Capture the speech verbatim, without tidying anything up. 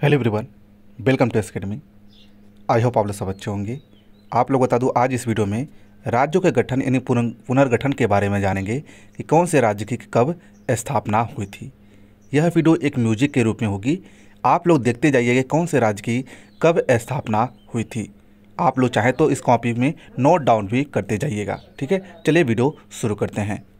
Hello everyone, welcome to academy. I hope आप लोग सब अच्छे होंगे। आप लोग बता दूं, आज इस वीडियो में राज्यों के गठन यानी पुनर् पुनर्गठन के बारे में जानेंगे कि कौन से राज्य की कब स्थापना हुई थी। यह वीडियो एक म्यूजिक के रूप में होगी। आप लोग देखते जाइए कि कौन से राज्य की कब स्थापना हुई थी। आप लोग चाहें तो इस कॉपी में नोट डाउन भी करते जाइएगा। ठीक है, चलिए वीडियो शुरू करते हैं।